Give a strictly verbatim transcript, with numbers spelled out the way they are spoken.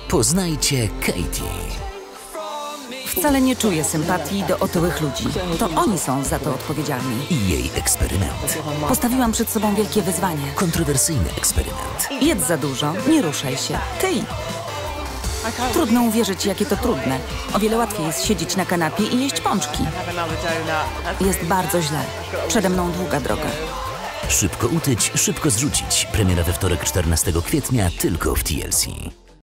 Poznajcie Katie. Wcale nie czuję sympatii do otyłych ludzi. To oni są za to odpowiedzialni. I jej eksperyment. Postawiłam przed sobą wielkie wyzwanie. Kontrowersyjny eksperyment. Jedz za dużo, nie ruszaj się. Ty! Trudno uwierzyć, jakie to trudne. O wiele łatwiej jest siedzieć na kanapie i jeść pączki. Jest bardzo źle. Przede mną długa droga. Szybko utyć, szybko zrzucić. Premiera we wtorek czternastego kwietnia tylko w T L C.